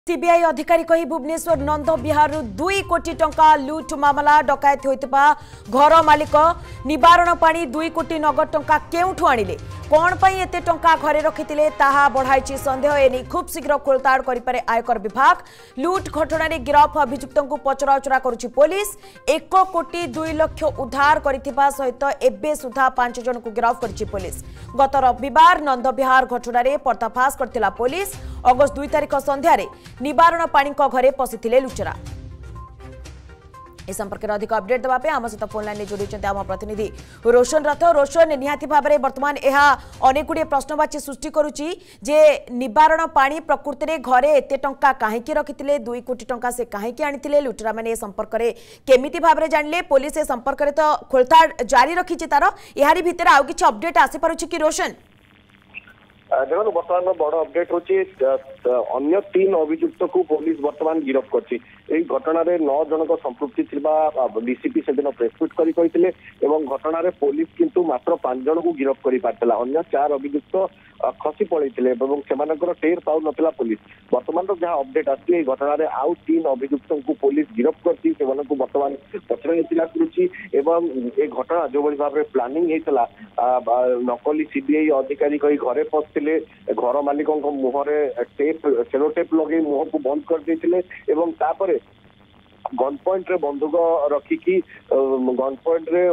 CBI अधिकारी कही भुवनेश्वर नंद विहार 2 कोटी टंका लुट मामला डकायत होइतबा घर मालिक निवारण पानी 2 कोटी नगद टंका केउठु आनिले कौन पई एते टंका घरे रखितिले ताहा बढ़ाइछि संदेह एनी खूब शीघ्र खोलताड़ करिपारे आयकर विभाग लुट घटना रे गिरफ अभियुक्तों को पचराउचरा करुछि पुलिस 1 कोटी 2 लाख उद्धार करिथिबा सहित एबे सुधा 5 जन को गिरफ करिछि पुलिस गत रविवार नंद विहार घटना रे पर्दाफाश करथिला पुलिस अगस्त 2 तारिख संध्या रे निवारण पानी घरे पशिथिले लुचरा इस संपर्क में अधिक अपडेट देवाई आम सहित फोन लाइन जोड़ी आम प्रतिनिधि रोशन रथ रोशन निहाती भाव में बर्तमान यह अनेक गुड़े प्रश्नवाची सृष्टि करुच्ची जे निवारण पानी प्रकृति में घरे एत टंका कहीं रखिते 2 कोटी टंका से कहीं आनी लुटेरा मैंने संपर्क में केमिति भाव में जानिले पुलिस ए संपर्क में तो खोलताड़ जारी रखी तार यारी भितर आउ किछि अपडेट आसी पारुछि कि रोशन देखो बर्तमान बड़ अपडेट होची अन्य 3 अभियुक्त को पुलिस बर्तमान गिरफ्त करछि एई घटना रे 9 जनक संपृक्ति थिबा डीसीपी से दिन प्रेसमिट करी कहितले एवं घटना रे पुलिस किंतु मात्र 5 जन को गिरफ्त करी पारतला अन्य 4 अभियुक्त खसी पड़े एवं सेमानकर टेर पाउ नथिला पुलिस बर्तमान तो जहां अपडेट आछि एई घटना रे आउ 3 अभियुक्त को पुलिस गिरफ्त करछि सेमानकु बर्तमान पचरा करुछि एवं ए घटना जो बड़ी भाव रे प्लानिंग हेतला नकली सीबीआई अधिकारी कही घरे पहुंचले घर मालिकों मुहरे टेप सेलो टेप लगे मुह को बंद कर देते एवं तापरे गन पॉइंट रे बंदूक रखिकी गन पॉइंट रे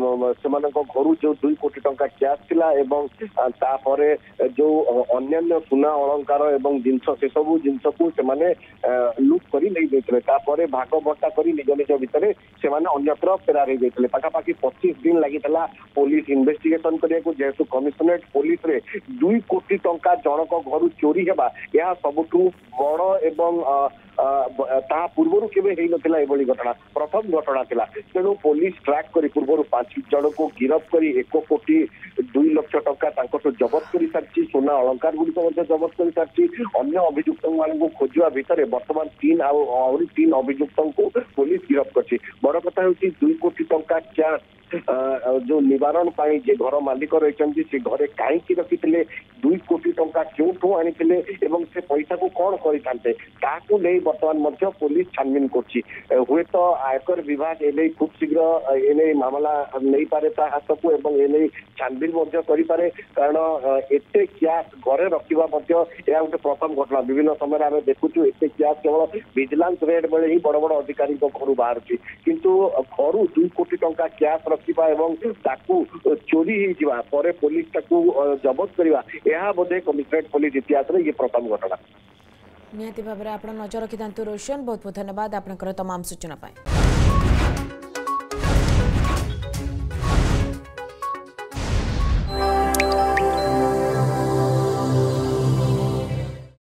घर जो 2 कोटी टंका कैश थिला एवं तापरे जो अन्य सुना अलंकार एवं जिनस से सब जिनस को से माने लूट करी नहीं देते तापरे भाग बट्टा करी निज निज भितर से माने अन्यत्र फेरार हो जाते पाखापाखि 25 दिन लगी पुलिस इन्वेस्टिगेशन करिया को जेहेतु कमिशनरेट पुलिस रे 2 कोटी टंका जनक घर चोरी हेबा यह सबुठु बड़ एवं ता पूर्वर केबे हेई नथिला एबोली घटना प्रथम घटना थिला तेणु पुलिस ट्रैक करी पूर्वर 5 जन को गिरफ्त करी 1 कोटी 2 लाख टंका तांको तो जबत करी सारची सोना अलंकार गुडी को जबत करी सारची अन्य अभियुक्त मान को खोजवा भितर वर्तमान 3 अभियुक्तों को पुलिस गिरफ्त करछि बड़ कथा होछि 2 कोटी टंका क्या जो निवारण पाई जे घर मालिक रही से घरे कहीं रखिते 2 कोटी टंका क्यों आनी से पैसा को कौन करते बर्तमान पुलिस छानबीन कर हुए तो आयकर विभाग एने खूब शीघ्र एने मामला नहीं पारे हाथ को एने छानबीन करे कारण एते कैश घरे रखा गोटे प्रथम घटना विभिन्न समय आम देखु एत कैश केवल विजिलेंस रेड बेले ही बड़ बड़ अधिकारी घर बाहर किंतु घर 2 कोटी टंका कैश रखा एवं ताकू चोरी होइजिबा परे पुलिस ताकू जबत करवा यह बोधे कमिशनरेट पुलिस इतिहास रे ये प्रथम घटना निहाती भाव में आप नजर रखिता रोशन बहुत बहुत धन्यवाद आपनकर तमाम सूचना पाए।